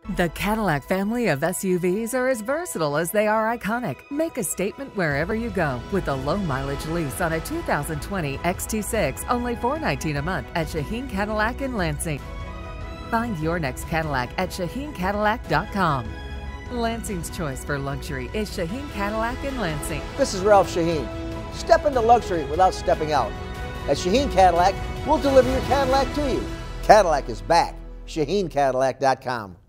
The Cadillac family of SUVs are as versatile as they are iconic. Make a statement wherever you go with a low-mileage lease on a 2020 XT6, only $419 a month at Shaheen Cadillac in Lansing. Find your next Cadillac at ShaheenCadillac.com. Lansing's choice for luxury is Shaheen Cadillac in Lansing. This is Ralph Shaheen. Step into luxury without stepping out. At Shaheen Cadillac, we'll deliver your Cadillac to you. Cadillac is back. ShaheenCadillac.com.